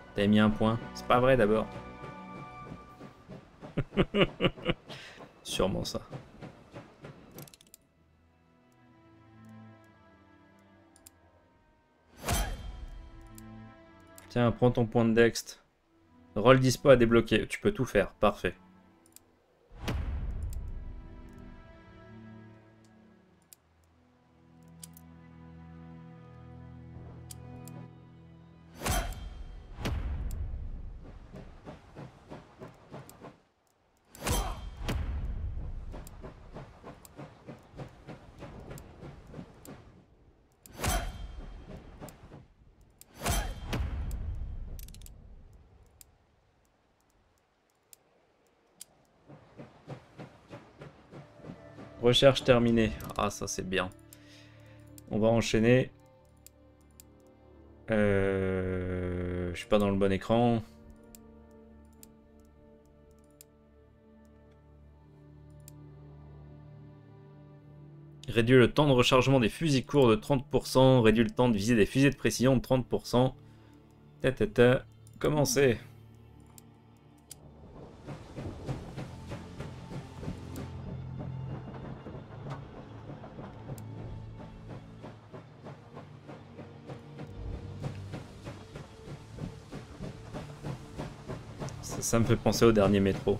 T'avais mis un point. C'est pas vrai d'abord. Sûrement ça. Tiens, prends ton point de dext. Roll dispo à débloquer. Tu peux tout faire. Parfait. Recherche terminée. Ah, ça c'est bien. On va enchaîner. Je suis pas dans le bon écran. Réduit le temps de rechargement des fusils courts de 30%. Réduit le temps de viser des fusils de précision de 30%. Commencez. Ça me fait penser au dernier métro.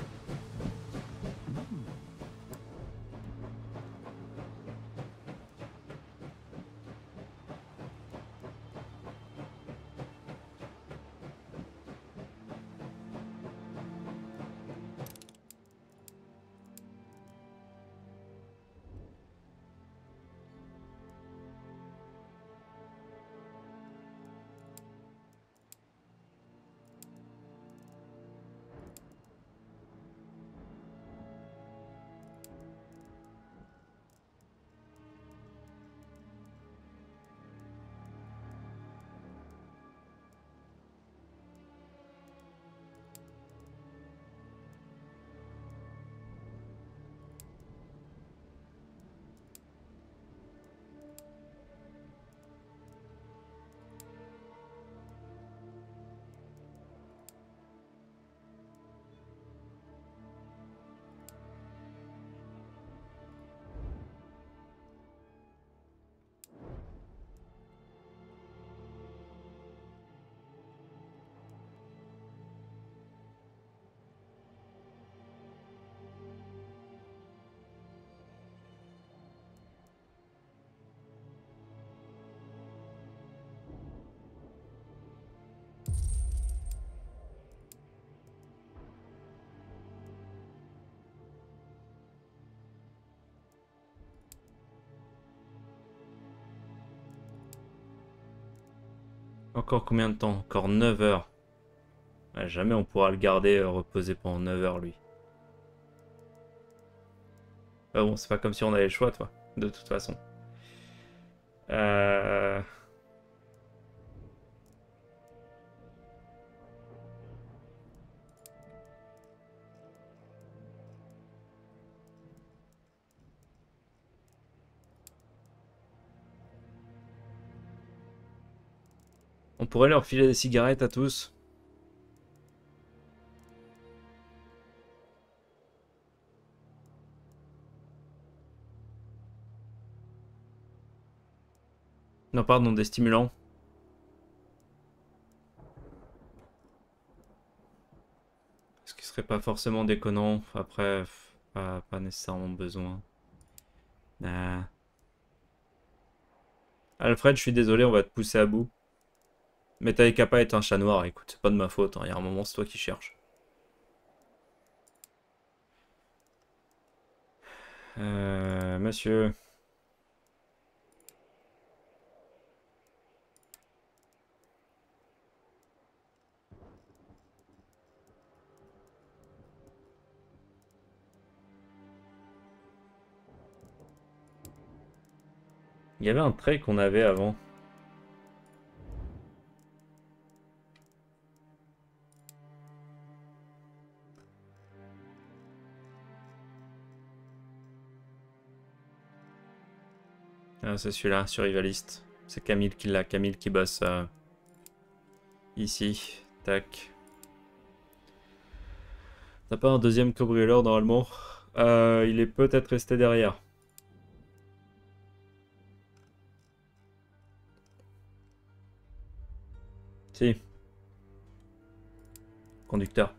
Encore combien de temps? Encore 9 heures. Ouais, jamais on pourra le garder reposer pendant 9 heures lui. Ah bon, c'est pas comme si on avait le choix, toi, de toute façon. Euh... On pourrait leur filer des cigarettes à tous. Non, pardon, des stimulants. Ce qui serait pas forcément déconnant. Après, pas nécessairement besoin. Nah. Alfred, je suis désolé, on va te pousser à bout. Mais Taekapa est un chat noir, écoute, c'est pas de ma faute. Il y a un moment, c'est toi qui cherches. Monsieur. Il y avait un trait qu'on avait avant. Ah, c'est celui-là, survivaliste. C'est Camille qui l'a, Camille qui bosse. Ici. Tac. T'as pas un deuxième cambrioleur normalement? Il est peut-être resté derrière. Si. Conducteur.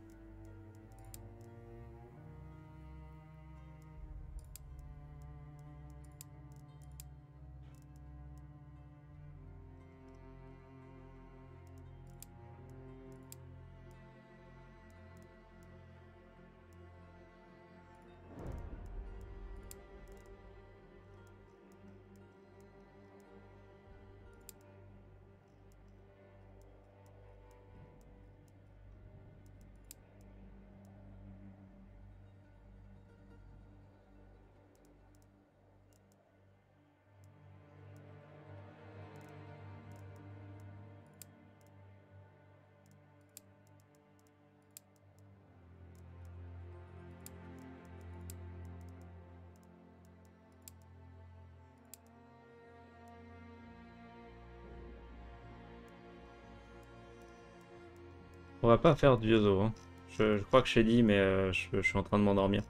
On va pas faire du zoo, hein. Je crois que je t'ai dit, mais je suis en train de m'endormir.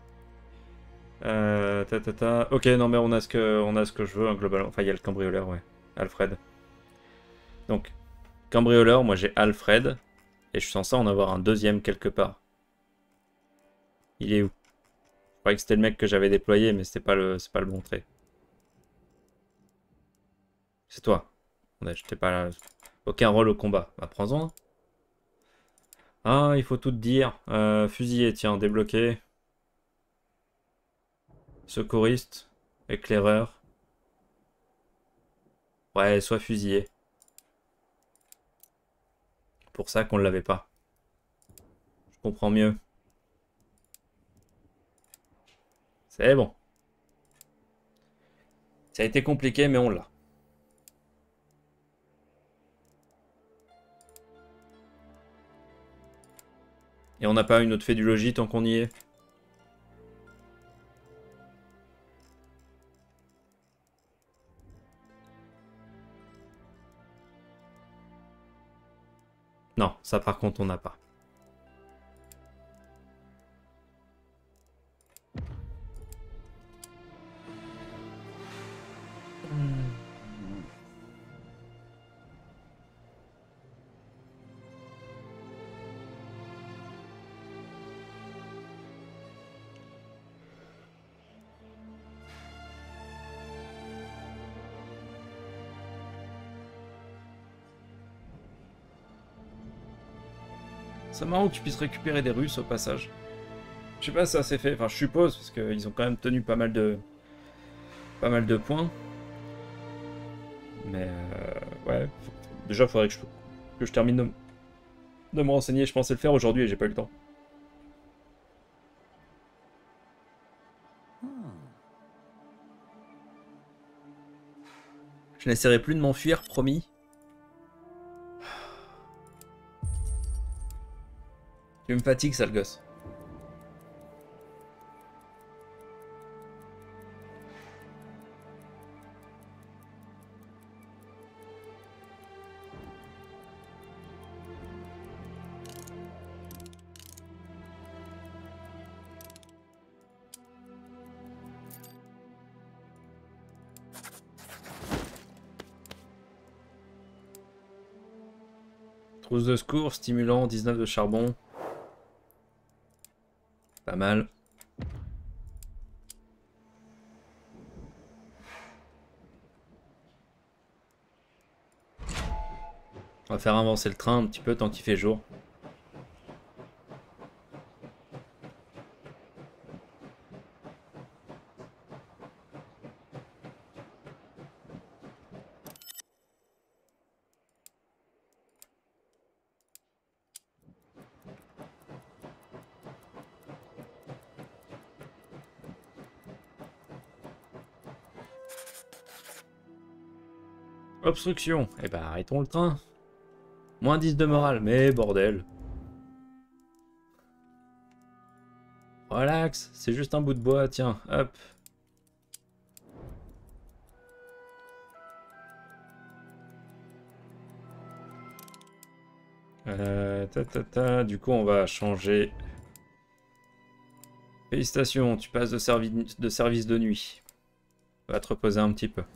Ok, non, mais on a ce que je veux, hein, globalement. Enfin, il y a le cambrioleur, ouais. Alfred. Donc, cambrioleur, moi j'ai Alfred. Et je suis censé en avoir un deuxième quelque part. Il est où? Je croyais que c'était le mec que j'avais déployé, mais c'est pas le bon trait. C'est toi. Ouais, je t'ai pas... Aucun rôle au combat. Bah, prends-en. Ah, il faut tout te dire. Fusillé, tiens, débloqué. Secouriste. Éclaireur. Ouais, soit fusillé. Pour ça qu'on l'avait pas. Je comprends mieux. C'est bon. Ça a été compliqué, mais on l'a. Et on n'a pas une autre fait du logis tant qu'on y est. Non, ça par contre on n'a pas. C'est marrant que tu puisses récupérer des Russes au passage. Je sais pas si ça s'est fait, enfin je suppose, parce qu'ils ont quand même tenu pas mal de points. Mais ouais, déjà faudrait que je termine de me renseigner, je pensais le faire aujourd'hui et j'ai pas eu le temps. Je n'essaierai plus de m'enfuir, promis. Tu me fatigues, sale gosse. Trousse de secours, stimulant, 19 de charbon. Pas mal. On va faire avancer le train un petit peu tant qu'il fait jour. Obstruction. Eh ben arrêtons le train. Moins 10 de morale, mais bordel. Relax, c'est juste un bout de bois, tiens, hop. Du coup, on va changer. Félicitations, tu passes de service de nuit. Va te reposer un petit peu.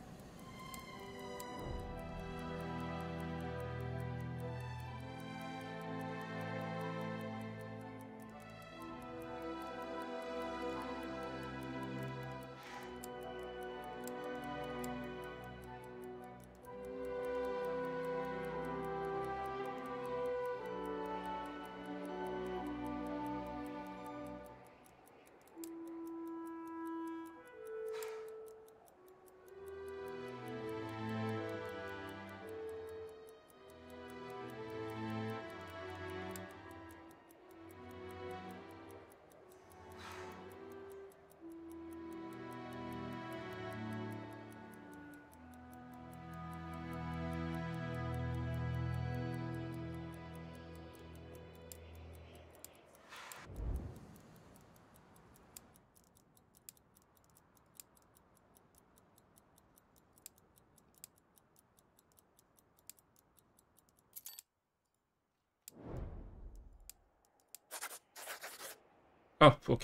Oh, ok.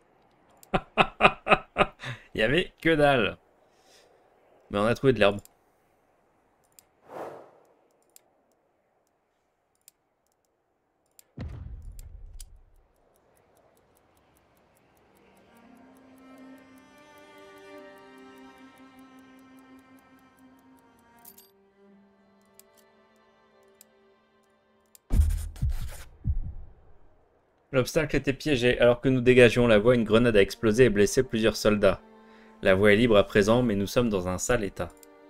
Il y avait que dalle. Mais on a trouvé de l'herbe. L'obstacle était piégé. Alors que nous dégagions la voie, une grenade a explosé et blessé plusieurs soldats. La voie est libre à présent, mais nous sommes dans un sale état.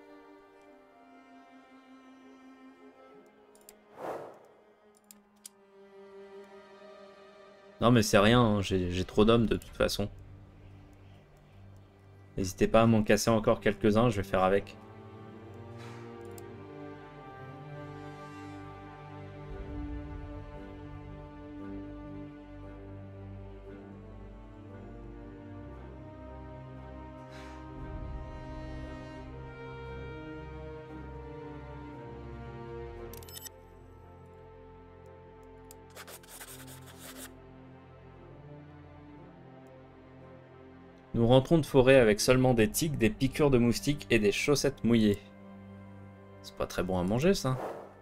Non mais c'est rien, hein, j'ai trop d'hommes de toute façon. N'hésitez pas à m'en casser encore quelques-uns, je vais faire avec. Nous rentrons de forêt avec seulement des tiques, des piqûres de moustiques et des chaussettes mouillées. C'est pas très bon à manger ça.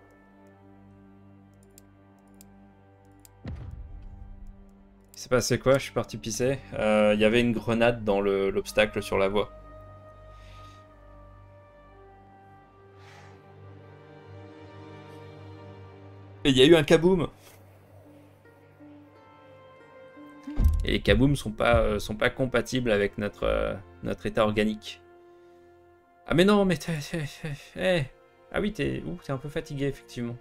Il s'est passé quoi? Je suis parti pisser. Il y avait une grenade dans l'obstacle sur la voie. Et il y a eu un kaboom. Et les kabooms sont pas compatibles avec notre état organique. Ah mais non, mais eh. Ah oui, t'es un peu fatigué, effectivement.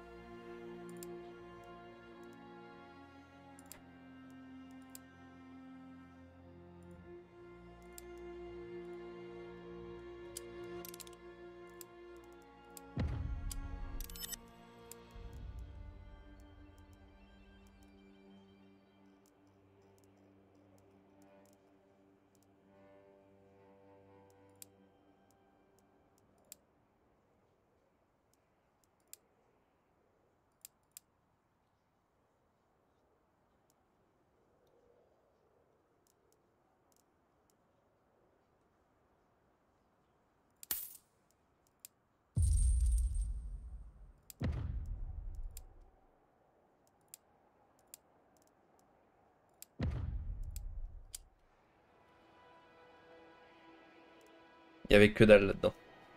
Il y avait que dalle là-dedans.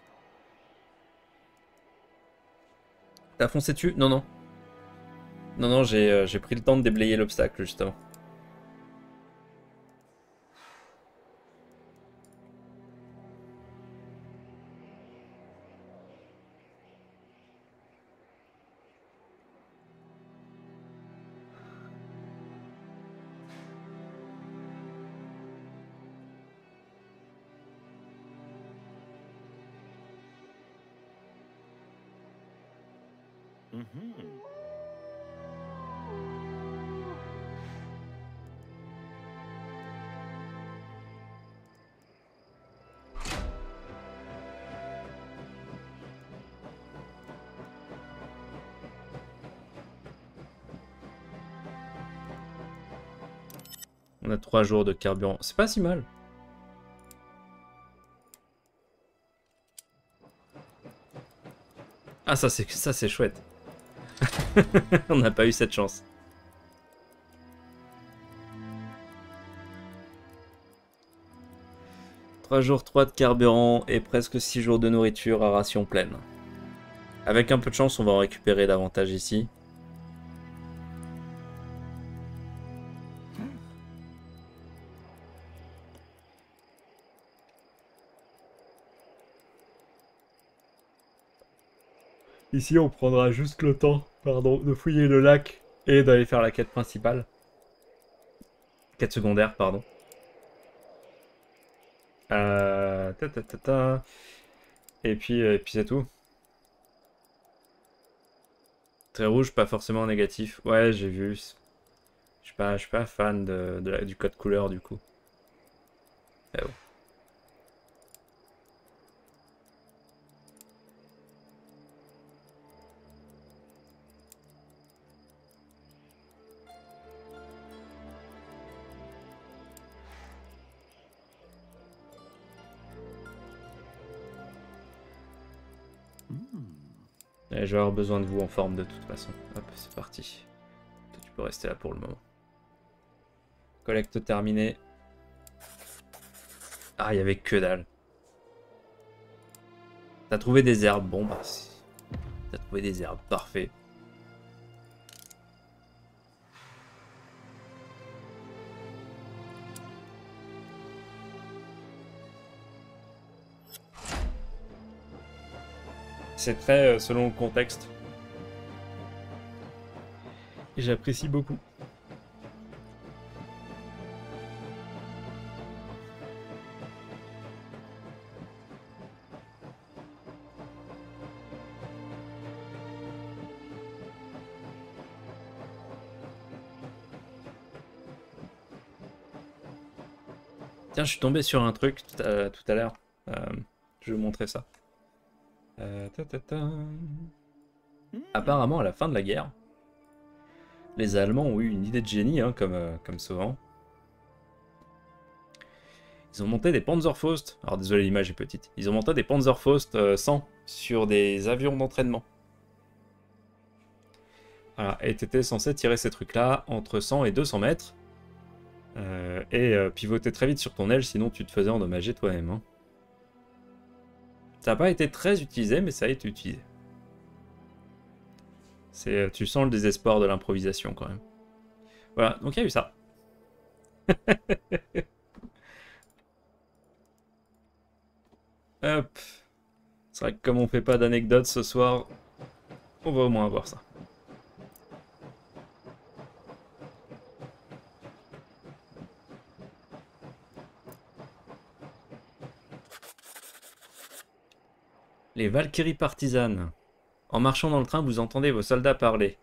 T'as foncé dessus? Non, non. Non, non, j'ai pris le temps de déblayer l'obstacle, justement. On a 3 jours de carburant. C'est pas si mal. Ah, ça c'est chouette. On n'a pas eu cette chance. Trois jours 3 de carburant et presque 6 jours de nourriture à ration pleine. Avec un peu de chance, on va en récupérer davantage ici. Ici, on prendra juste le temps, pardon, de fouiller le lac et d'aller faire la quête principale. Quête secondaire, pardon. Et puis c'est tout. Très rouge, pas forcément négatif. Ouais, j'ai vu. Je suis pas fan du code couleur du coup. Mais bon. Et je vais avoir besoin de vous en forme de toute façon. Hop, c'est parti. Toi, tu peux rester là pour le moment. Collecte terminée. Ah, il y avait que dalle. T'as trouvé des herbes. Bon, bah, t'as trouvé des herbes. Parfait. C'est très selon le contexte. Et j'apprécie beaucoup. Tiens, je suis tombé sur un truc tout à l'heure. Je vais vous montrer ça. Apparemment, à la fin de la guerre, les Allemands ont eu une idée de génie, hein, comme souvent. Ils ont monté des Panzerfaust. Alors désolé, l'image est petite. Ils ont monté des Panzerfaust 100 sur des avions d'entraînement. Voilà, et t'étais censé tirer ces trucs-là entre 100 et 200 mètres. Et pivoter très vite sur ton aile, sinon tu te faisais endommager toi-même. Hein. Ça n'a pas été très utilisé, mais ça a été utilisé. Tu sens le désespoir de l'improvisation quand même. Voilà, donc il y a eu ça. Hop. C'est vrai que comme on fait pas d'anecdotes ce soir, on va au moins avoir ça. Les Valkyries partisanes. En marchant dans le train, vous entendez vos soldats parler.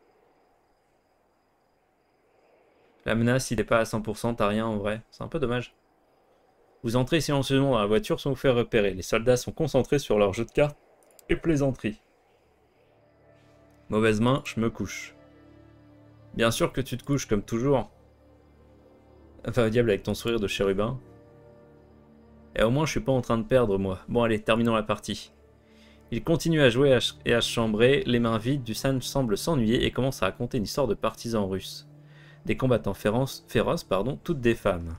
La menace, il n'est pas à 100%, t'as rien en vrai. C'est un peu dommage. Vous entrez silencieusement dans la voiture sans vous faire repérer. Les soldats sont concentrés sur leur jeu de cartes et plaisanterie. Mauvaise main, je me couche. Bien sûr que tu te couches comme toujours. Enfin, au diable avec ton sourire de chérubin. Et au moins, je suis pas en train de perdre, moi. Bon, allez, terminons la partie. Il continue à jouer et à se chambrer, les mains vides, Dusan semble s'ennuyer et commence à raconter une histoire de partisans russes. Des combattants féroces, toutes des femmes.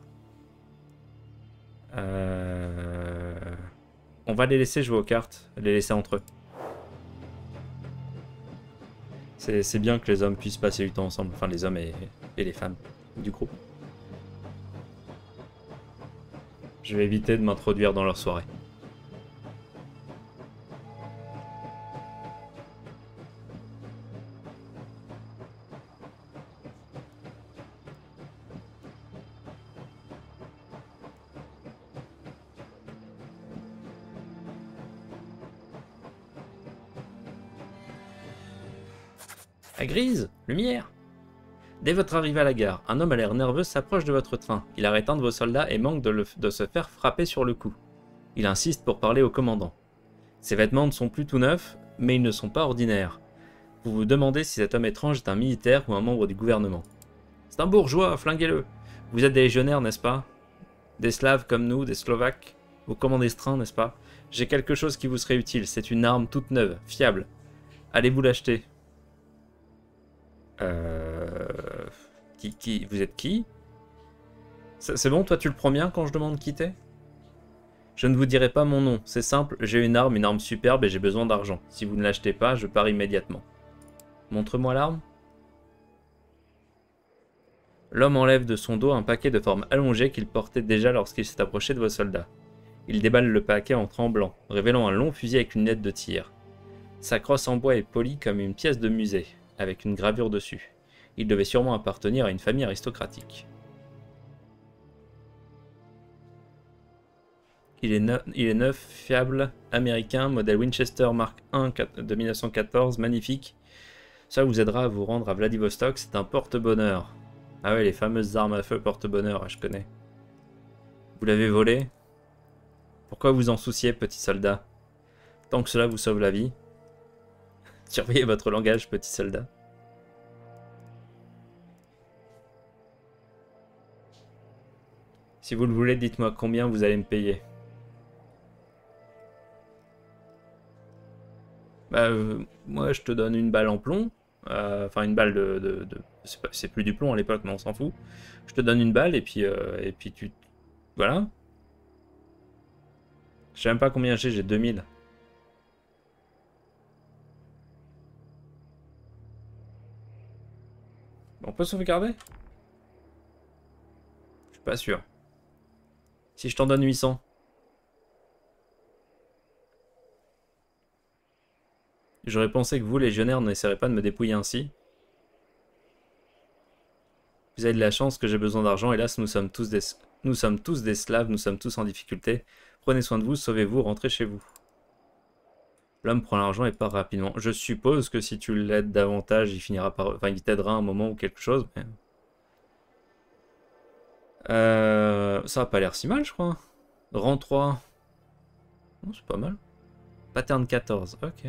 On va les laisser jouer aux cartes, les laisser entre eux. C'est bien que les hommes puissent passer du temps ensemble, enfin les hommes et les femmes du groupe. Je vais éviter de m'introduire dans leur soirée. La grise, lumière. Dès votre arrivée à la gare, un homme à l'air nerveux s'approche de votre train. Il arrête un de vos soldats et manque de se faire frapper sur le cou. Il insiste pour parler au commandant. Ses vêtements ne sont plus tout neufs, mais ils ne sont pas ordinaires. Vous vous demandez si cet homme étrange est un militaire ou un membre du gouvernement. C'est un bourgeois, flinguez-le. Vous êtes des légionnaires, n'est-ce pas? Des Slaves comme nous, des Slovaques. Vous commandez ce train, n'est-ce pas? J'ai quelque chose qui vous serait utile. C'est une arme toute neuve, fiable. Allez-vous l'acheter? Vous êtes qui? C'est bon, toi tu le prends bien quand je demande qui t'es? Je ne vous dirai pas mon nom. C'est simple, j'ai une arme superbe et j'ai besoin d'argent. Si vous ne l'achetez pas, je pars immédiatement. Montre-moi l'arme. L'homme enlève de son dos un paquet de forme allongée qu'il portait déjà lorsqu'il s'est approché de vos soldats. Il déballe le paquet en tremblant, révélant un long fusil avec une lunette de tir. Sa crosse en bois est polie comme une pièce de musée, avec une gravure dessus. Il devait sûrement appartenir à une famille aristocratique. Il est neuf, fiable, américain, modèle Winchester Mark I de 1914, magnifique. Ça vous aidera à vous rendre à Vladivostok, c'est un porte-bonheur. Ah ouais, les fameuses armes à feu porte-bonheur, je connais. Vous l'avez volé? Pourquoi vous en souciez, petit soldat? Tant que cela vous sauve la vie. Surveillez votre langage, petit soldat. Si vous le voulez, dites-moi combien vous allez me payer. Bah, moi, je te donne une balle en plomb. Enfin, une balle c'est plus du plomb à l'époque, mais on s'en fout. Je te donne une balle et puis tu... Voilà. Je sais même pas combien j'ai 2000. On peut sauvegarder? Je suis pas sûr. Si je t'en donne 800. J'aurais pensé que vous, légionnaires, n'essayerez pas de me dépouiller ainsi. Vous avez de la chance que j'ai besoin d'argent, hélas, nous sommes tous des Slaves, nous sommes tous en difficulté. Prenez soin de vous, sauvez-vous, rentrez chez vous. L'homme prend l'argent et part rapidement. Je suppose que si tu l'aides davantage, il finira par... Enfin, il t'aidera un moment ou quelque chose, mais... ça a pas l'air si mal, je crois. Rang 3. Non, c'est pas mal. Pattern 14, ok.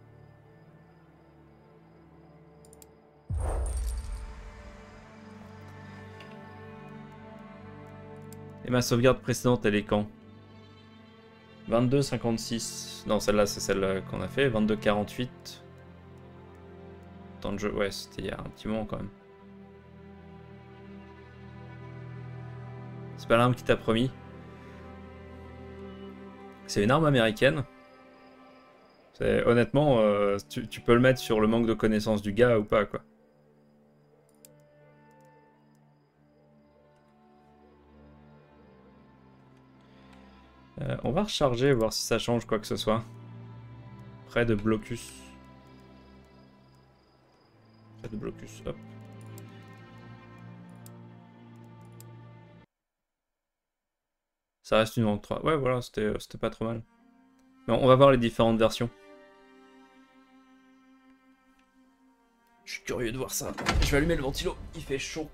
Et ma sauvegarde précédente, elle est quand? 22,56. Non, celle-là, c'est celle qu'on a fait. 22,48. Temps de jeu, ouais, c'était il y a un petit moment quand même. C'est pas l'arme qui t'a promis. C'est une arme américaine. Honnêtement, tu peux le mettre sur le manque de connaissance du gars ou pas, quoi. On va recharger, voir si ça change quoi que ce soit. Près de blocus. Près de blocus, hop. Ça reste une rank 3. Ouais, voilà, c'était pas trop mal. Mais on va voir les différentes versions. Je suis curieux de voir ça. Je vais allumer le ventilo, il fait chaud.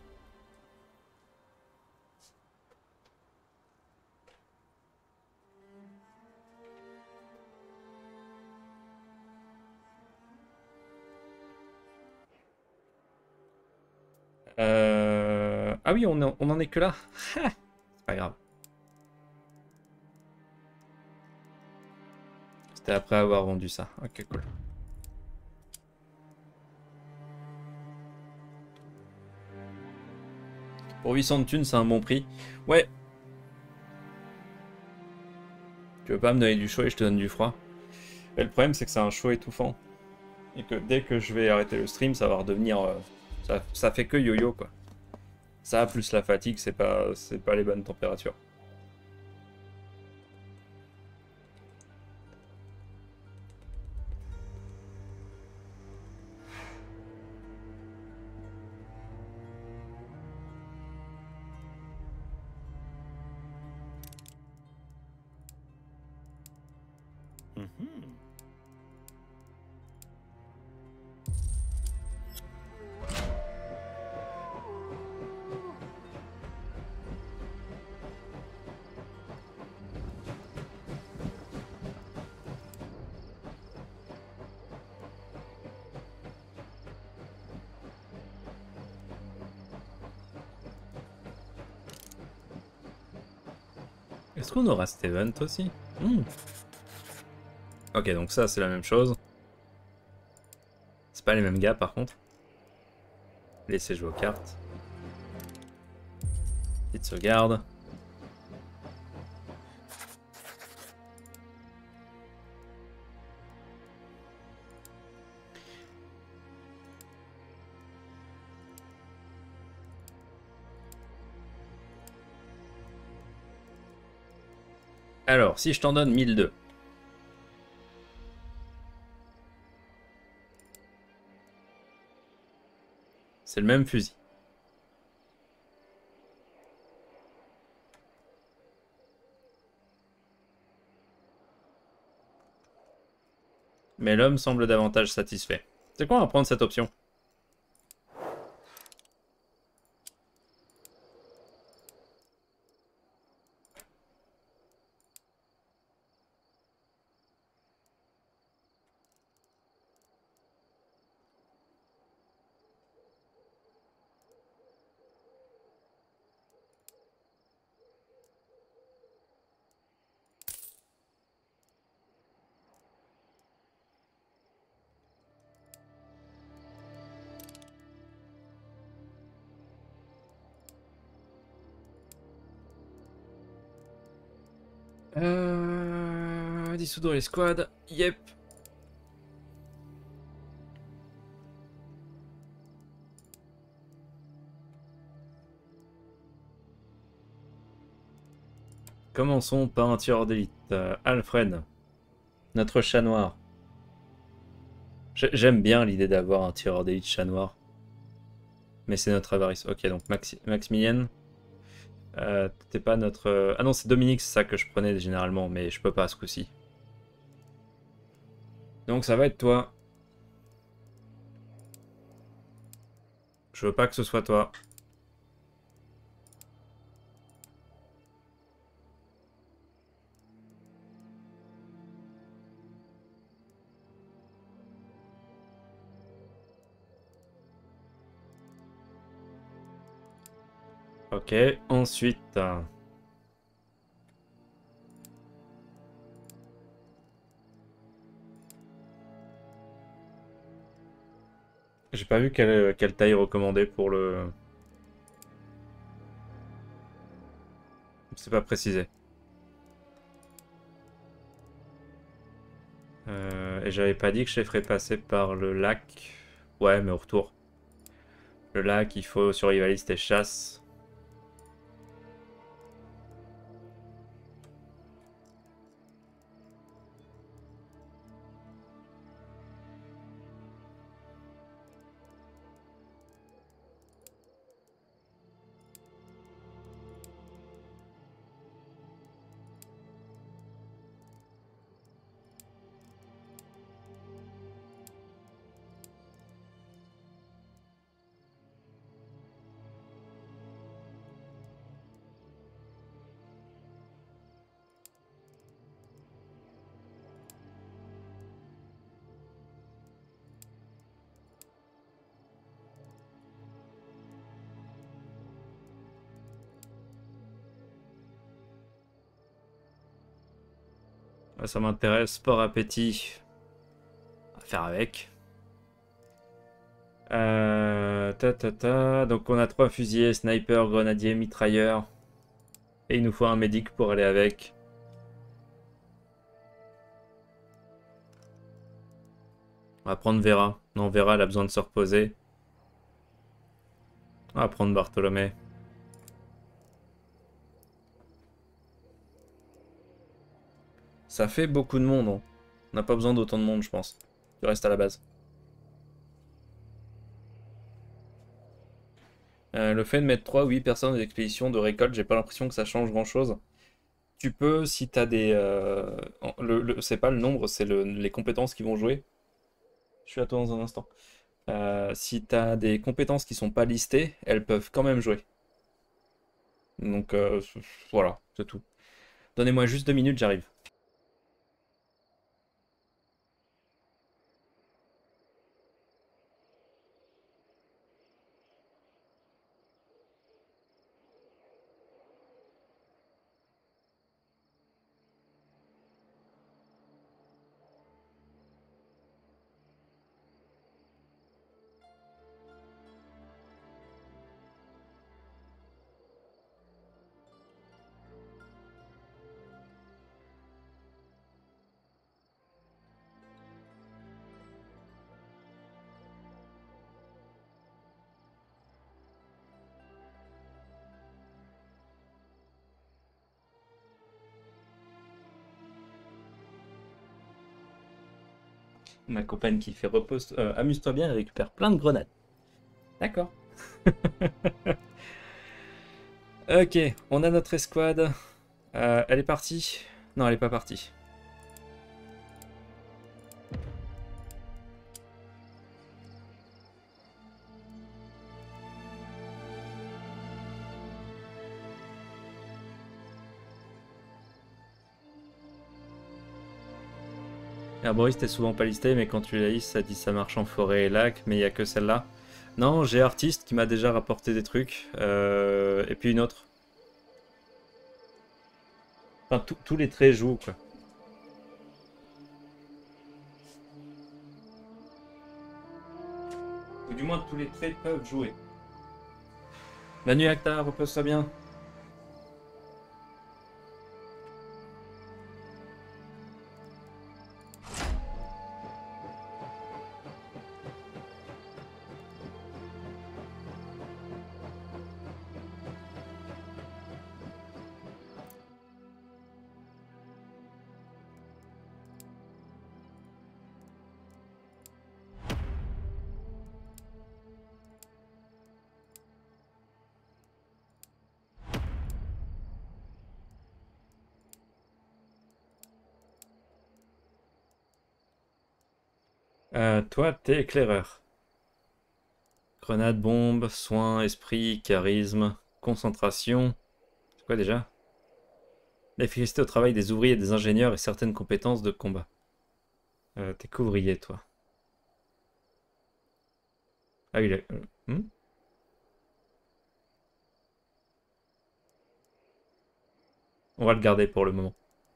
Ah oui, on en est que là. C'est pas grave. C'était après avoir vendu ça. Ok, cool. Pour 800 de thunes, c'est un bon prix. Ouais. Tu veux pas me donner du chaud et je te donne du froid. Et le problème, c'est que c'est un chaud étouffant. Et que dès que je vais arrêter le stream, ça va redevenir... ça fait que yo-yo, quoi. Ça, plus la fatigue, c'est pas les bonnes températures. Est-ce qu'on aura cet event aussi? Ok, donc ça c'est la même chose. C'est pas les mêmes gars par contre. Laissez jouer aux cartes. Petite sauvegarde. Alors, si je t'en donne 1002. C'est le même fusil. Mais l'homme semble davantage satisfait. C'est quoi, on va prendre cette option? Dissoudre les squads. Yep. Commençons par un tireur d'élite. Alfred. Notre chat noir. J'aime bien l'idée d'avoir un tireur d'élite chat noir. Mais c'est notre avarice. Ok, donc Maximilien. T'es pas notre... Ah non, c'est Dominique, c'est ça que je prenais généralement, mais je peux pas ce coup-ci. Donc ça va être toi. Je veux pas que ce soit toi. Ok, ensuite... J'ai pas vu quelle taille recommander pour le... C'est pas précisé. Et j'avais pas dit que je les ferais passer par le lac. Ouais, mais au retour. Le lac, il faut survivaliste et chasse. Ouais, ça m'intéresse. Sport appétit. On va faire avec. Donc on a 3 fusiliers, sniper, grenadier, mitrailleur. Et il nous faut un médic pour aller avec. On va prendre Vera. Non, Vera, elle a besoin de se reposer. On va prendre Bartholomé. Ça fait beaucoup de monde. Hein. On n'a pas besoin d'autant de monde, je pense. Tu restes à la base. Le fait de mettre 3 ou 8 personnes dans l'expédition de récolte, j'ai pas l'impression que ça change grand chose. Tu peux, si t'as des... c'est pas le nombre, c'est les compétences qui vont jouer. Je suis à toi dans un instant. Si t'as des compétences qui sont pas listées, elles peuvent quand même jouer. Donc voilà, c'est tout. Donnez-moi juste 2 minutes, j'arrive. Ma compagne qui fait repose, amuse-toi bien et récupère plein de grenades. D'accord. Ok, on a notre escouade. Elle est partie? Non, elle est pas partie. Herboriste est souvent pas listé, mais quand tu la listes, ça dit ça marche en forêt et lac, mais il n'y a que celle-là. Non, j'ai Artiste qui m'a déjà rapporté des trucs, et puis une autre. Enfin, tous les traits jouent, quoi. Ou du moins, tous les traits peuvent jouer. Manu Acta, repose-toi bien. Toi, t'es éclaireur. Grenade, bombe, soin, esprit, charisme, concentration. C'est quoi déjà? L'efficacité au travail des ouvriers et des ingénieurs et certaines compétences de combat. T'es qu'ouvrier, toi. Ah, il est... On va le garder pour le moment.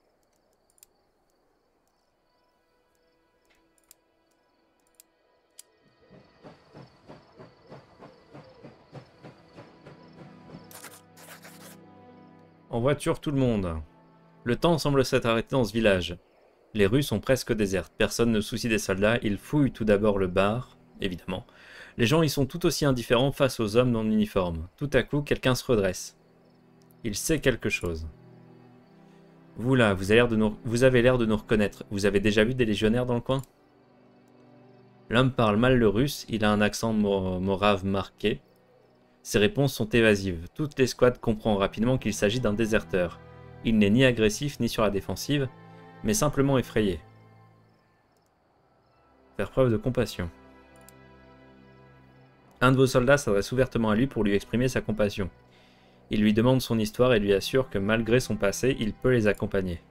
En voiture, tout le monde. Le temps semble s'être arrêté dans ce village. Les rues sont presque désertes. Personne ne soucie des soldats. Ils fouillent tout d'abord le bar, évidemment. Les gens y sont tout aussi indifférents face aux hommes non uniformes. Tout à coup, quelqu'un se redresse. Il sait quelque chose. Vous là, vous avez l'air de nous reconnaître. Vous avez déjà vu des légionnaires dans le coin? L'homme parle mal le russe, il a un accent morave marqué. Ses réponses sont évasives. Toute l'escouade comprend rapidement qu'il s'agit d'un déserteur. Il n'est ni agressif ni sur la défensive, mais simplement effrayé. Faire preuve de compassion. Un de vos soldats s'adresse ouvertement à lui pour lui exprimer sa compassion. Il lui demande son histoire et lui assure que malgré son passé, il peut les accompagner.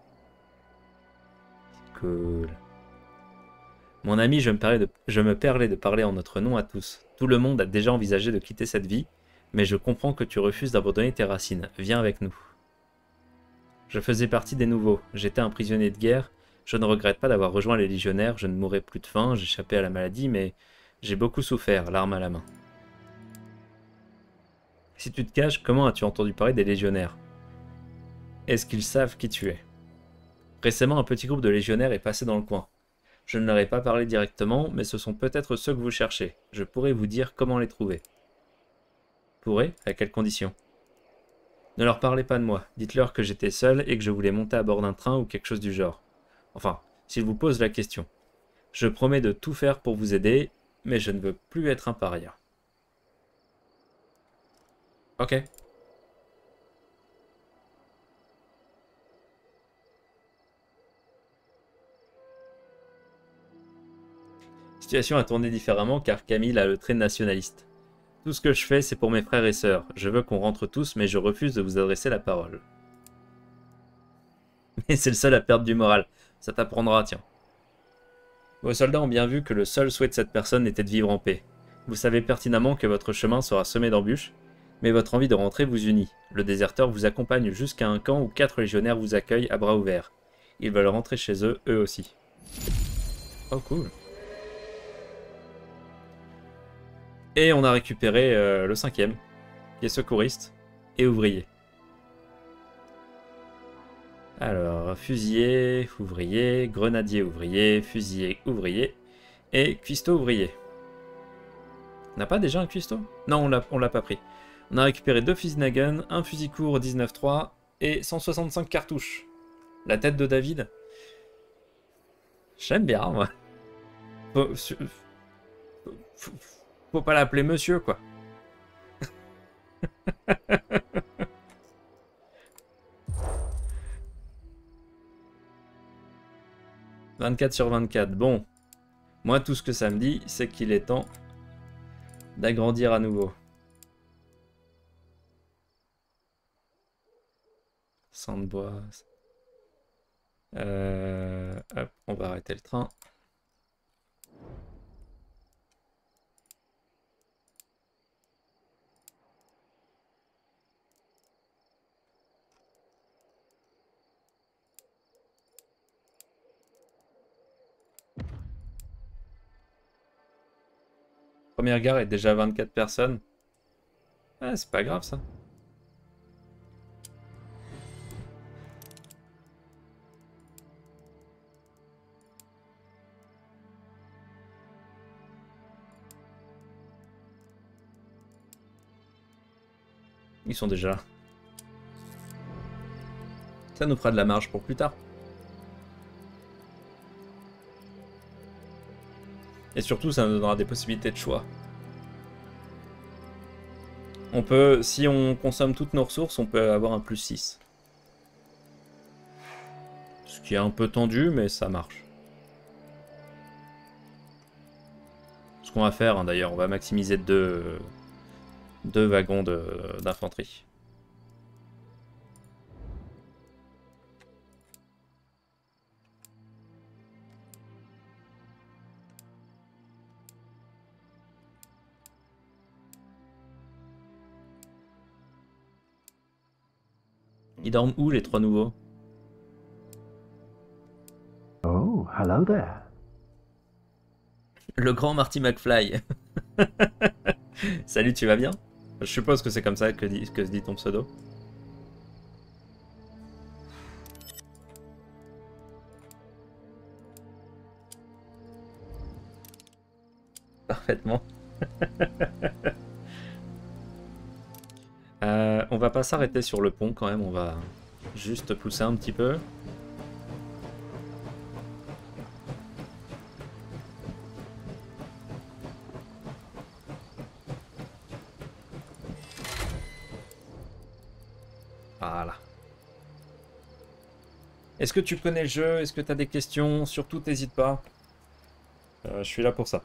Cool. Mon ami, je me permets de parler en notre nom à tous. Tout le monde a déjà envisagé de quitter cette vie, mais je comprends que tu refuses d'abandonner tes racines. Viens avec nous. Je faisais partie des nouveaux. J'étais un prisonnier de guerre. Je ne regrette pas d'avoir rejoint les légionnaires. Je ne mourrai plus de faim. J'échappais à la maladie, mais j'ai beaucoup souffert, l'arme à la main. Si tu te caches, comment as-tu entendu parler des légionnaires? Est-ce qu'ils savent qui tu es? Récemment, un petit groupe de légionnaires est passé dans le coin. Je ne leur ai pas parlé directement, mais ce sont peut-être ceux que vous cherchez. Je pourrais vous dire comment les trouver. Pourrais? À quelles conditions? Ne leur parlez pas de moi. Dites-leur que j'étais seul et que je voulais monter à bord d'un train ou quelque chose du genre. Enfin, s'ils vous posent la question. Je promets de tout faire pour vous aider, mais je ne veux plus être un paria. Ok. La situation a tourné différemment car Camille a le trait nationaliste. Tout ce que je fais, c'est pour mes frères et sœurs. Je veux qu'on rentre tous, mais je refuse de vous adresser la parole. Mais c'est le seul à perdre du moral. Ça t'apprendra, tiens. Vos soldats ont bien vu que le seul souhait de cette personne était de vivre en paix. Vous savez pertinemment que votre chemin sera semé d'embûches, mais votre envie de rentrer vous unit. Le déserteur vous accompagne jusqu'à un camp où 4 légionnaires vous accueillent à bras ouverts. Ils veulent rentrer chez eux, eux aussi. Oh cool. Et on a récupéré le 5e, qui est secouriste et ouvrier. Alors, fusilier, ouvrier, grenadier ouvrier, fusilier ouvrier et cuistot ouvrier. On n'a pas déjà un cuistot? Non, on l'a pas pris. On a récupéré 2 fusils Nagant, un fusil court 19.3 et 165 cartouches. La tête de David. J'aime bien, moi. Faut pas l'appeler monsieur, quoi. 24 sur 24. Bon. Moi, tout ce que ça me dit, c'est qu'il est temps d'agrandir à nouveau. 100 de bois. Hop, on va arrêter le train. Première gare est déjà 24 personnes. Ah, c'est pas grave ça. Ils sont déjà là. Ça nous fera de la marge pour plus tard. Et surtout, ça nous donnera des possibilités de choix. On peut, si on consomme toutes nos ressources, on peut avoir un plus 6. Ce qui est un peu tendu, mais ça marche. Ce qu'on va faire, hein, d'ailleurs, on va maximiser deux wagons d'infanterie. Ils dorment où, les 3 nouveaux? Oh, hello there. Le grand Marty McFly. Salut, tu vas bien? Je suppose que c'est comme ça que se dit ton pseudo. Parfaitement. On va pas s'arrêter sur le pont quand même, on va juste pousser un petit peu. Voilà. Est-ce que tu connais le jeu? Est-ce que tu as des questions? Surtout, t'hésites pas. Je suis là pour ça.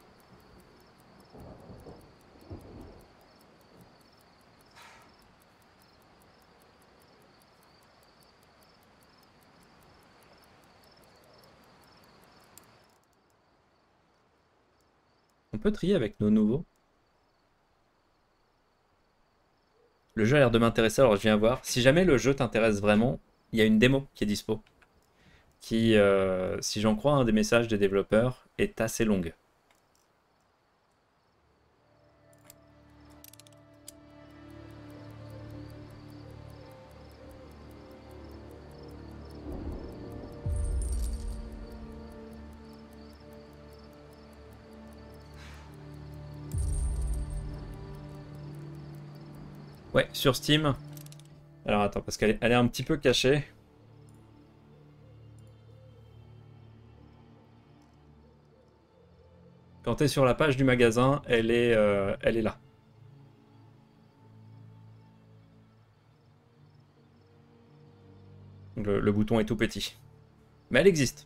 On peut trier avec nos nouveaux. Le jeu a l'air de m'intéresser, alors je viens voir. Si jamais le jeu t'intéresse vraiment, il y a une démo qui est dispo. Qui, si j'en crois un des messages des développeurs, est assez longue. Ouais, sur Steam. Alors attends, parce qu'elle est un petit peu cachée. Quand tu es sur la page du magasin, elle est là. Le bouton est tout petit. Mais elle existe.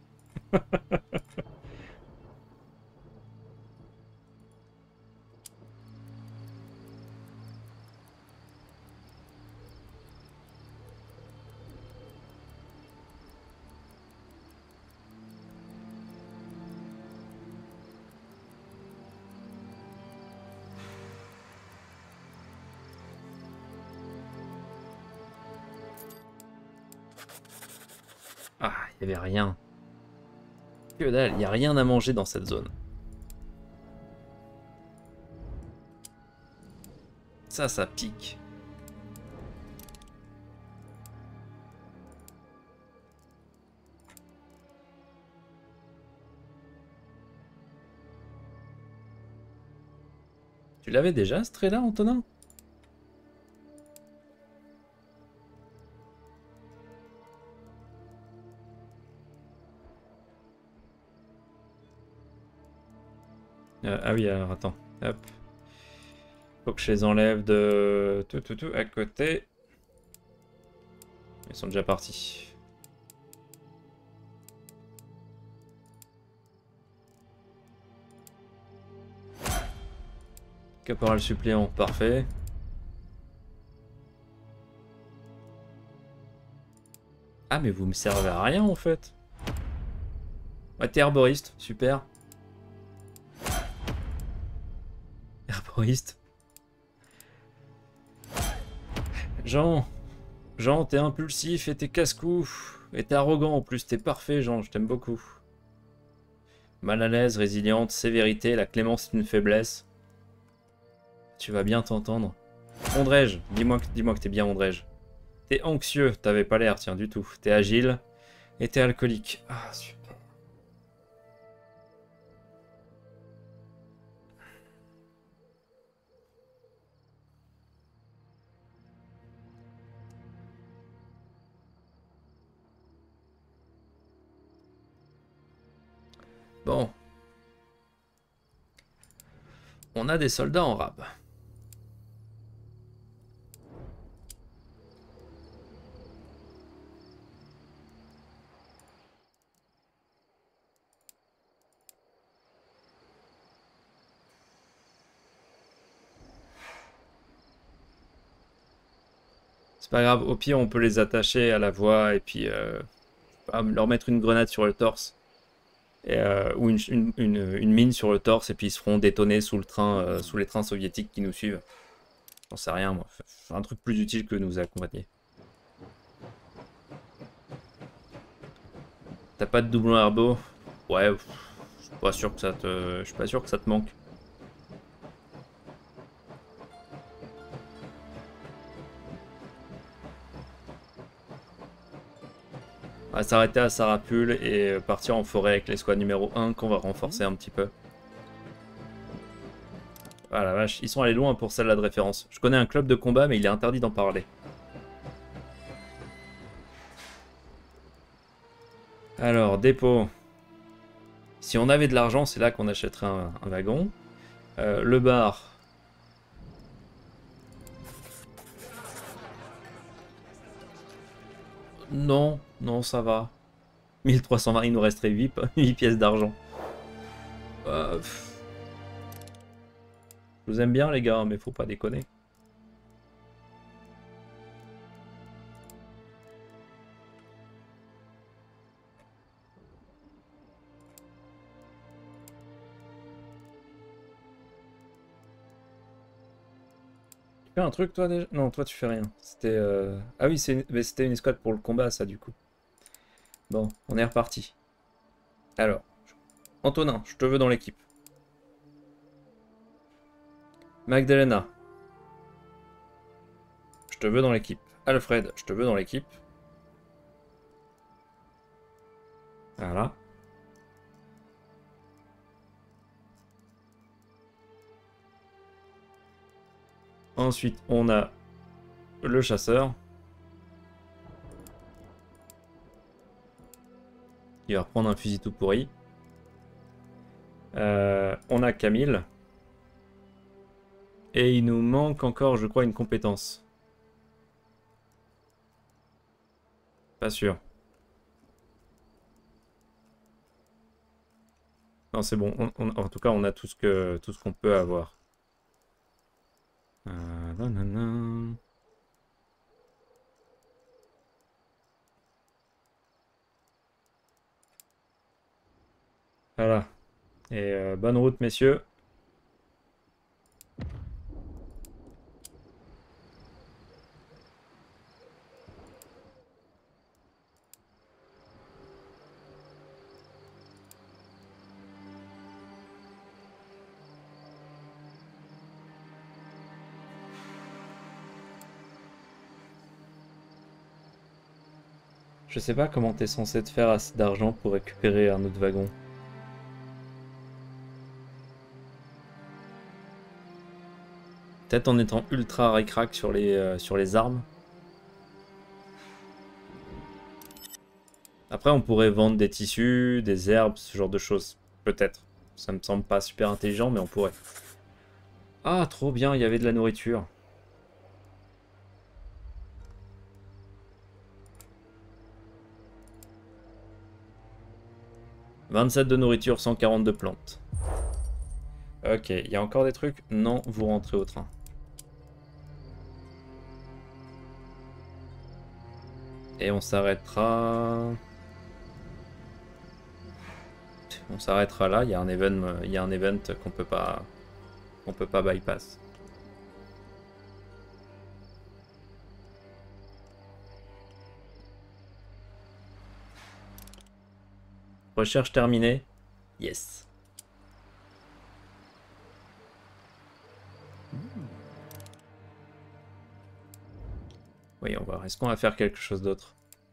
Ah, il n'y avait rien. Que dalle, il n'y a rien à manger dans cette zone. Ça pique. Tu l'avais déjà, ce trait-là, Antonin? Ah oui, alors attends. Hop. Faut que je les enlève de... Tout, à côté. Ils sont déjà partis. Caporal suppléant, parfait. Ah mais vous me servez à rien en fait. Ouais, t'es herboriste, super. Herboriste. Jean, t'es impulsif et t'es casse-cou. Et t'es arrogant en plus, t'es parfait Jean, je t'aime beaucoup. Mal à l'aise, résiliente, sévérité, la clémence est une faiblesse. Tu vas bien t'entendre. Ondrej, dis-moi que t'es bien Ondrej. T'es anxieux, t'avais pas l'air, tiens, du tout. T'es agile et t'es alcoolique. Ah, super. Bon. On a des soldats en rab. C'est pas grave, au pire on peut les attacher à la voie et puis leur mettre une grenade sur le torse. Et, ou une mine sur le torse et puis ils se feront détonner sous le train, sous les trains soviétiques qui nous suivent. J'en sais rien moi. Un truc plus utile que nous accompagner. T'as pas de doublon herbo? Ouais, je suis pas sûr que ça te. Je suis pas sûr que ça te manque. On va s'arrêter à Sarapul et partir en forêt avec l'escouade numéro 1 qu'on va renforcer un petit peu. Ah la vache, ils sont allés loin pour celle-là de référence. Je connais un club de combat mais il est interdit d'en parler. Alors, dépôt. Si on avait de l'argent, c'est là qu'on achèterait un wagon. Le bar. Non, non, ça va. 1320, il nous resterait 8 pièces d'argent. Je vous aime bien les gars, mais faut pas déconner. Tu fais un truc toi déjà? Non, toi tu fais rien. C'était... Ah oui, c'était une escouade pour le combat ça du coup. Bon, on est reparti. Alors, Antonin, je te veux dans l'équipe. Magdalena, je te veux dans l'équipe. Alfred, je te veux dans l'équipe. Voilà. Ensuite, on a le chasseur. Il va reprendre un fusil tout pourri. On a Camille. Et il nous manque encore, je crois, une compétence. Pas sûr. Non, c'est bon. En tout cas, on a tout ce qu'on peut avoir. Nanana. Voilà. Et bonne route, messieurs. Je sais pas comment t'es censé te faire assez d'argent pour récupérer un autre wagon. Peut-être en étant ultra ric-rac sur les armes. Après, on pourrait vendre des tissus, des herbes, ce genre de choses. Peut-être. Ça me semble pas super intelligent, mais on pourrait. Ah, trop bien, il y avait de la nourriture. « 27 de nourriture, 140 de plantes. » Ok, il y a encore des trucs? Non, vous rentrez au train. Et on s'arrêtera... On s'arrêtera là, il y a un event qu'on peut pas bypass. Recherche terminée. Yes. Voyons voir, est-ce qu'on va faire quelque chose d'autre?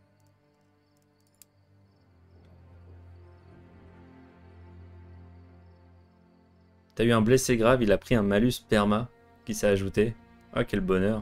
T'as eu un blessé grave, il a pris un malus perma qui s'est ajouté. Ah, quel bonheur.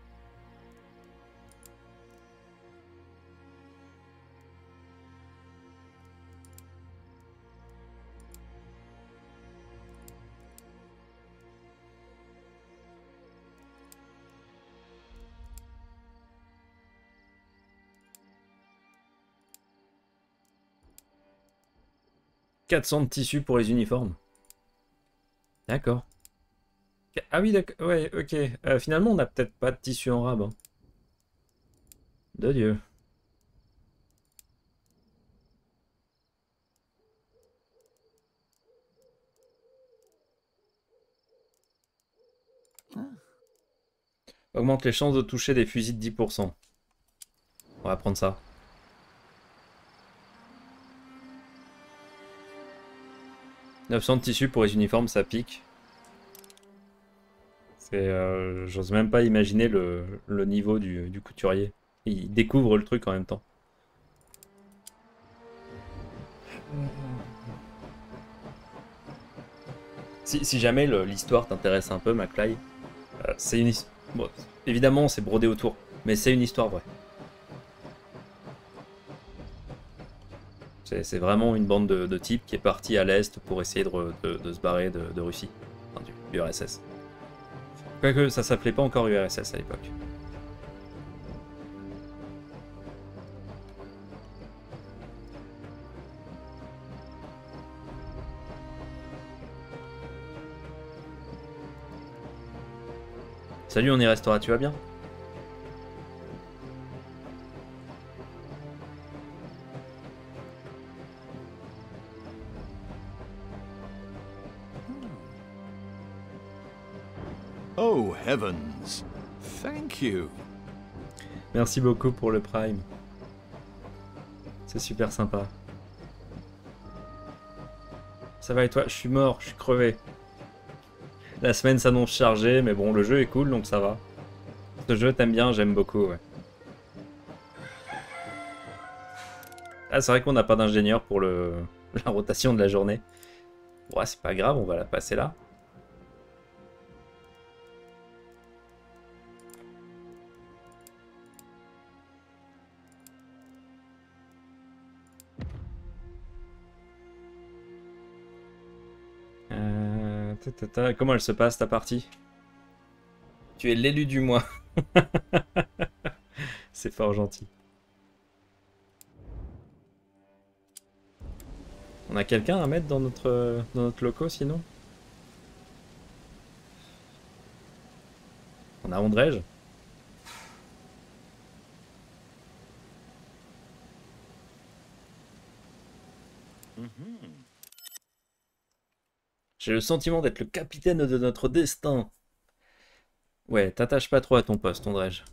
« 400 de tissu pour les uniformes. » D'accord. Ah oui, d'accord. Ouais, ok. Finalement, on n'a peut-être pas de tissu en rab. Hein. De Dieu. Augmente les chances de toucher des fusils de 10%. On va prendre ça. « 900 de tissu pour les uniformes, ça pique. » J'ose même pas imaginer le niveau du couturier. Il découvre le truc en même temps. Si jamais l'histoire t'intéresse un peu, Maclay, c'est une histoire... Bon, évidemment, c'est brodé autour, mais c'est une histoire vraie. C'est vraiment une bande de types qui est partie à l'est pour essayer de se barrer de Russie, enfin, du URSS. Quoique ça s'appelait pas encore URSS à l'époque. Salut, on y restera, tu vas bien? Oh heavens! Thank you. Merci beaucoup pour le Prime. C'est super sympa. Ça va et toi? Je suis mort, je suis crevé. La semaine s'annonce chargée, mais bon, le jeu est cool, donc ça va. Ce jeu, t'aimes bien, j'aime beaucoup, ouais. Ah, c'est vrai qu'on n'a pas d'ingénieur pour la rotation de la journée. Ouais, c'est pas grave, on va la passer là. Comment elle se passe ta partie? Tu es l'élu du mois. C'est fort gentil. On a quelqu'un à mettre dans notre loco sinon? On a Ondrej. J'ai le sentiment d'être le capitaine de notre destin. Ouais, t'attaches pas trop à ton poste, Ondrej.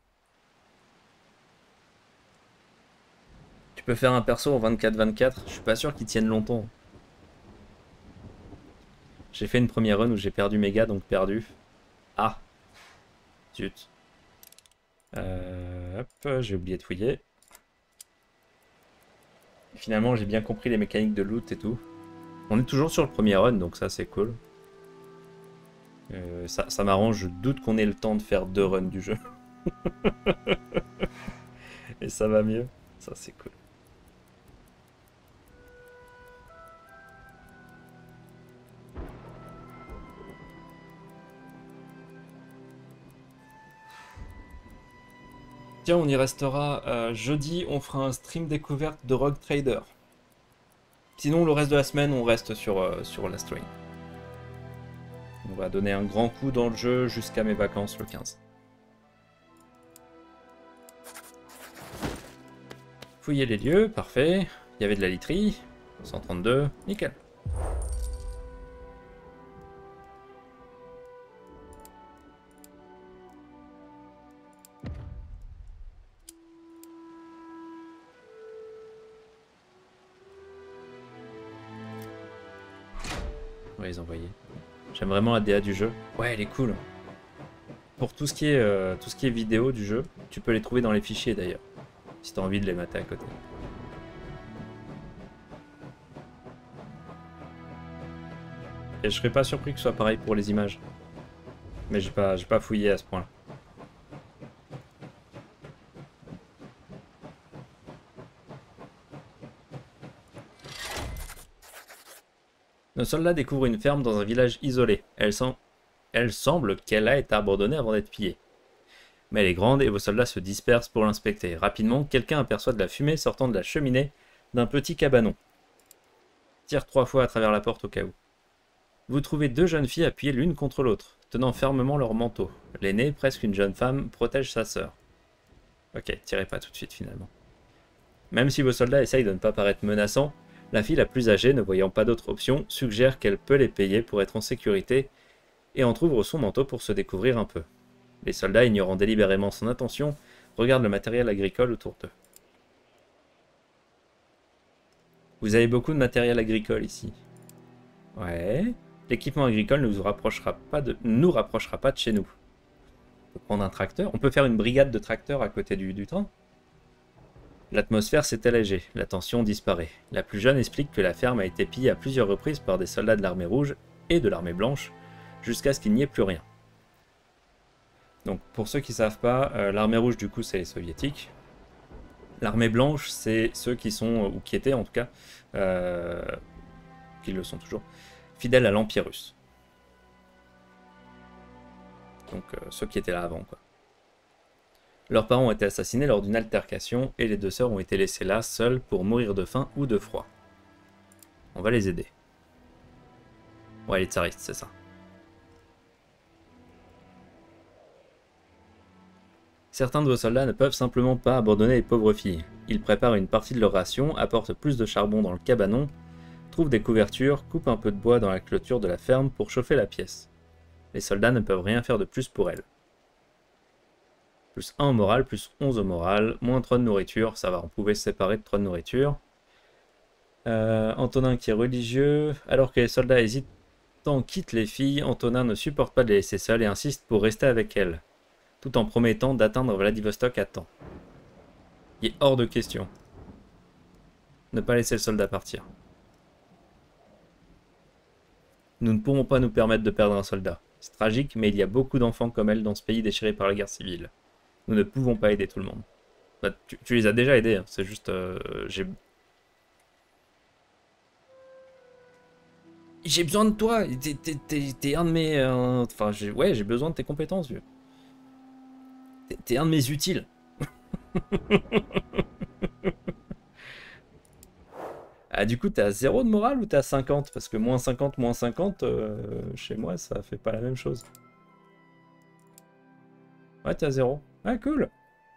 Tu peux faire un perso en 24-24, je suis pas sûr qu'il tienne longtemps. J'ai fait une première run où j'ai perdu mes gars, donc perdu. Ah. Zut. Hop, j'ai oublié de fouiller. Finalement, j'ai bien compris les mécaniques de loot et tout. On est toujours sur le premier run, donc ça c'est cool. Ça m'arrange, je doute qu'on ait le temps de faire 2 runs du jeu. Et ça va mieux, ça c'est cool. Tiens, on y restera. Jeudi, on fera un stream découverte de Rogue Trader. Sinon, le reste de la semaine, on reste sur Last Train. On va donner un grand coup dans le jeu jusqu'à mes vacances le 15. Fouiller les lieux, parfait. Il y avait de la literie. 132, nickel. On va les envoyer. J'aime vraiment la DA du jeu. Ouais, elle est cool. Pour tout ce qui est vidéo du jeu, tu peux les trouver dans les fichiers d'ailleurs. Si tu as envie de les mater à côté. Et je serais pas surpris que ce soit pareil pour les images. Mais j'ai pas fouillé à ce point-là. Nos soldats découvrent une ferme dans un village isolé. Elle semble qu'elle a été abandonnée avant d'être pillée. Mais elle est grande et vos soldats se dispersent pour l'inspecter. Rapidement, quelqu'un aperçoit de la fumée sortant de la cheminée d'un petit cabanon. Tire 3 fois à travers la porte au cas où. Vous trouvez 2 jeunes filles appuyées l'une contre l'autre, tenant fermement leur manteau. L'aînée, presque une jeune femme, protège sa sœur. Ok, tirez pas tout de suite finalement. Même si vos soldats essayent de ne pas paraître menaçants, la fille la plus âgée, ne voyant pas d'autre option, suggère qu'elle peut les payer pour être en sécurité et entr'ouvre son manteau pour se découvrir un peu. Les soldats, ignorant délibérément son intention, regardent le matériel agricole autour d'eux. Vous avez beaucoup de matériel agricole ici. Ouais. L'équipement agricole ne nous rapprochera pas de chez nous. On peut prendre un tracteur. On peut faire une brigade de tracteurs à côté du train. L'atmosphère s'est allégée. La tension disparaît. La plus jeune explique que la ferme a été pillée à plusieurs reprises par des soldats de l'armée rouge et de l'armée blanche, jusqu'à ce qu'il n'y ait plus rien. Donc pour ceux qui ne savent pas, l'armée rouge du coup c'est les soviétiques. L'armée blanche c'est ceux qui sont, ou qui étaient en tout cas, qui le sont toujours, fidèles à l'Empire russe. Donc ceux qui étaient là avant quoi. Leurs parents ont été assassinés lors d'une altercation et les 2 sœurs ont été laissées là seules pour mourir de faim ou de froid. On va les aider. Ouais, les tsaristes, c'est ça. Certains de vos soldats ne peuvent simplement pas abandonner les pauvres filles. Ils préparent une partie de leur ration, apportent plus de charbon dans le cabanon, trouvent des couvertures, coupent un peu de bois dans la clôture de la ferme pour chauffer la pièce. Les soldats ne peuvent rien faire de plus pour elles. Plus 1 au moral, plus 11 au moral, moins 3 de nourriture, ça va, on pouvait se séparer de 3 de nourriture. Antonin qui est religieux, alors que les soldats hésitants quittent les filles, Antonin ne supporte pas de les laisser seules et insiste pour rester avec elles, tout en promettant d'atteindre Vladivostok à temps. Il est hors de question. Ne pas laisser le soldat partir. Nous ne pourrons pas nous permettre de perdre un soldat. C'est tragique, mais il y a beaucoup d'enfants comme elle dans ce pays déchiré par la guerre civile. Nous ne pouvons pas aider tout le monde. Bah, tu les as déjà aidés, hein. C'est juste... J'ai besoin de toi. T'es un de mes... Enfin, ouais, j'ai besoin de tes compétences, vieux. T'es un de mes utiles. Ah, du coup, t'es à 0 de morale ou t'es à 50? Parce que moins 50, chez moi, ça fait pas la même chose. Ouais, t'es à 0. Ah, cool.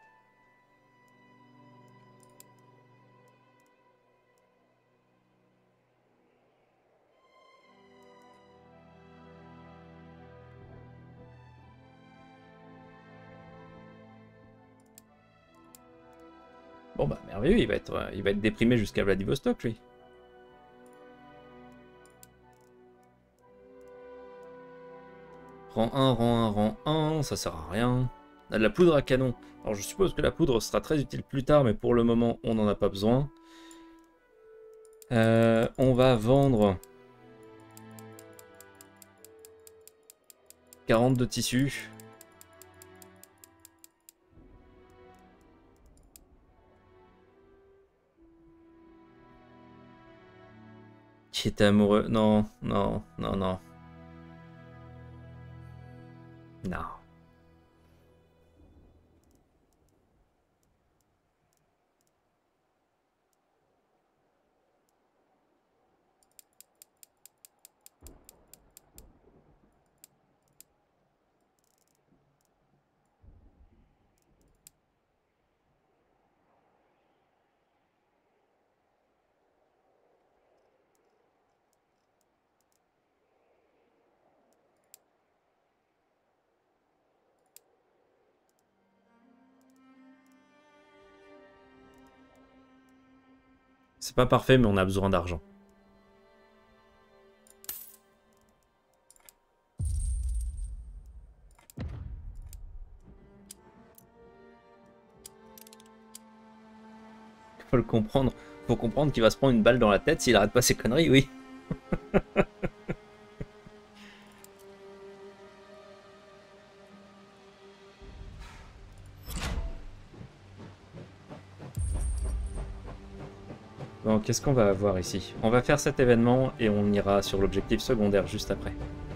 Bon bah merveilleux, il va être déprimé jusqu'à Vladivostok lui. Rang 1, rang 1, rang 1, ça sert à rien. On a de la poudre à canon. Alors je suppose que la poudre sera très utile plus tard, mais pour le moment on n'en a pas besoin. On va vendre 40 de tissus. Qui était amoureux? Non, non, non, non. Non. C'est pas parfait, mais on a besoin d'argent. Faut le comprendre. Faut comprendre qu'il va se prendre une balle dans la tête s'il arrête pas ses conneries, oui. Bon, qu'est-ce qu'on va avoir ici? On va faire cet événement et on ira sur l'objectif secondaire juste après.